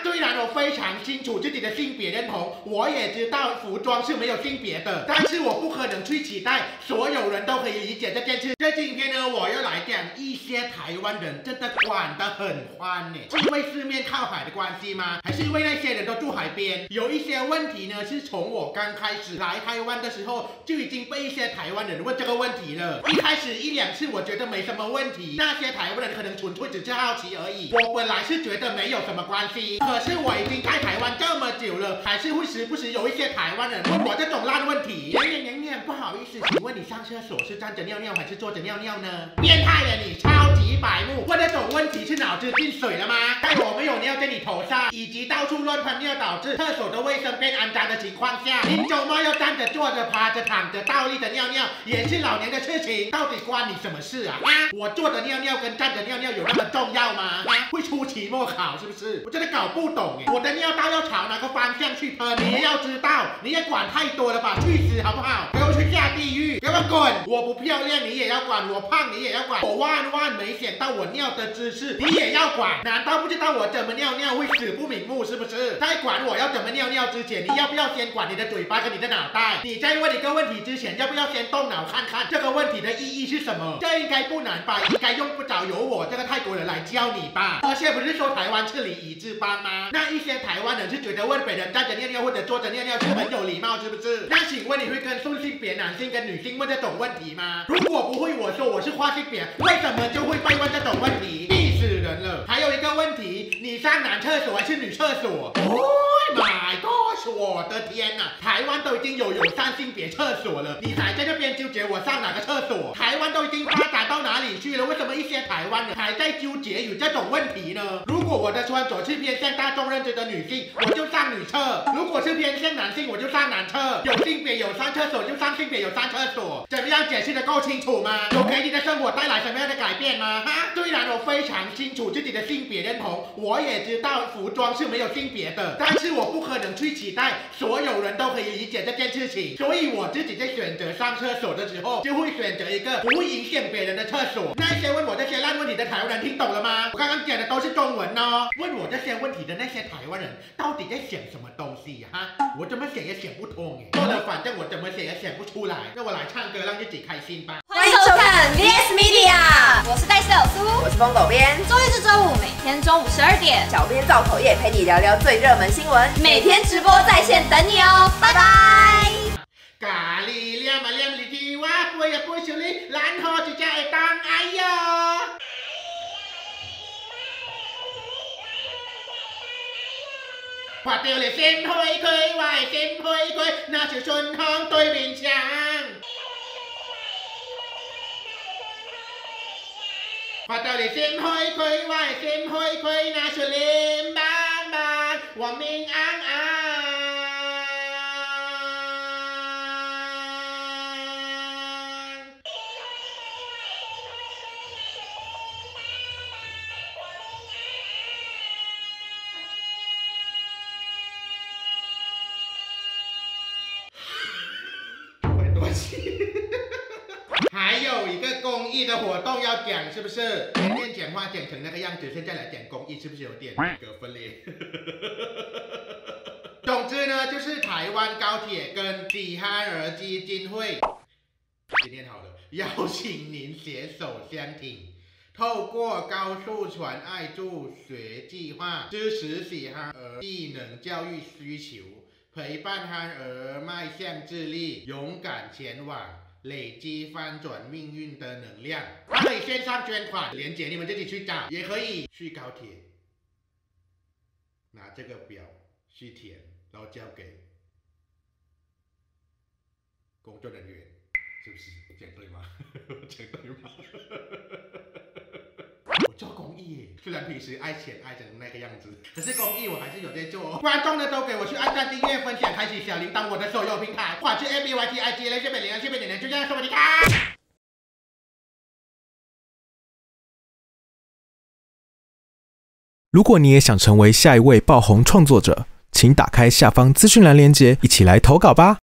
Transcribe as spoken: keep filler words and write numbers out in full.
虽然我非常清楚自己的性别认同，我也知道服装是没有性别的，但是我不可能去期待所有人都可以理解这件事。这今天呢，我要来讲一些台湾人真的管得很宽呢，是因为四面靠海的关系吗？还是因为那些人都住海边？有一些问题呢，是从我刚开始来台湾的时候就已经被一些台湾人问这个问题了。一开始一两次我觉得没什么问题，那些台湾人可能纯粹只是好奇而已。我本来是觉得没有什么关系，可是我已经在台湾这么久了，还是会时不时有一些台湾人问我这种烂问题。娘娘娘娘，不好意思，请问你上厕所是站着尿尿还是坐着尿尿呢？变态呀你，超级白目！问这种问题是脑子进水了吗？在我没有尿在你头上，以及到处乱喷尿导致厕所的卫生变肮脏的情况下，你周末要站着、坐着、趴着、躺着倒立的尿尿，也是老年的事情，到底关你什么事啊？啊，我坐着尿尿跟站着尿尿有那么重要吗？啊，会出期末考是不是？我真的搞不懂哎，我的尿道要朝哪个方向去喷？你也要知道，你也管太多了吧？去死好不好？给我去下地狱！给我滚！我不漂亮你也要管，我胖你也要管，我万万没想到我尿的姿势你也要管，难道不知道我怎么尿尿会死不瞑目是不是？在管我要怎么尿尿之前，你要不要先管你的嘴巴跟你的脑袋？你在问一个问题之前，要不要先动脑看看这个问题的意义是什么？这应该不难吧？应该用不着由我这个泰国人来教你吧？而且不是说台湾是礼仪之邦吗？那一些台湾人是觉得问别人站着尿尿或者坐着尿尿是很有礼貌，是不是？那请问你会跟顺性别男性跟女性问这种问题吗？如果不会，我说我是跨性别，为什么就会被问这种问题？气死人了！还有一个问题，你上男厕所还是女厕所？ Oh my gosh！ 我的天哪，台湾都已经有友善性别厕所了，你还在这边纠结我上哪个厕所？台湾都已经发展到哪里去了？为什么一些台湾人还在纠结有这种问题呢？如果我的穿着是偏向大众认知的女性，我就上女厕；如果是偏向男性，我就上男厕。有性别友善厕所就上性别友善厕所，怎么样解释得够清楚吗？有给你的生活带来什么样的改变吗？哈，虽然我非常清楚自己的性别认同，我也知道服装是没有性别的，但是我不可能去期待所有人都可以理解这件事情，所以我自己在选择上厕所的时候，就会选择一个不会影响别人的厕所。那些问我这些烂问题的台湾人听懂了吗？我刚刚讲的都是中文哦。问我这些问题的那些台湾人到底在想什么东西呀？哈，我怎么想也想不通哎。做了，反正我怎么想也想不出来。那我来唱歌让自己开心吧。 欢迎收看 V S Media， 我是戴色苏， 我是风狗编。 周一至周五每天中午十二点， 小编造口业陪你聊聊最热门新闻， 每天直播在线等你哦，拜拜。 咖喱两嘛两里地哇，杯呀杯小哩，然后就加一当哎呀。划掉了先開佢，壞先開佢，那條信康對面牆。劃掉了先開佢，壞先開佢，那條臉斑斑，黃面昂昂。还有一个公益的活动要讲，是不是？前面讲话讲成那个样子，现在来讲公益，是不是有点人格分裂？总之呢，就是台湾高铁跟喜憨儿基金会，今天好了，邀请您携手相挺，透过高速传爱助学计划，支持喜憨儿技能教育需求，陪伴憨儿迈向自立，勇敢前往。累积翻转命运的能量，它可以线上捐款，连结你们自己去找，也可以去高铁拿这个表去填，然后交给工作人员，是不是讲对吗？讲对吗？我做公益耶，虽然平时爱钱爱成那个样子，可是公益我还是有在做哦。观众呢都给我去按赞、订阅、分享、开启小铃铛，我的所有平台，或者 M B Y T I G 来这边连，这边点连，就这样说，你看。 如果你也想成为下一位爆红创作者，请打开下方资讯栏连结，一起来投稿吧。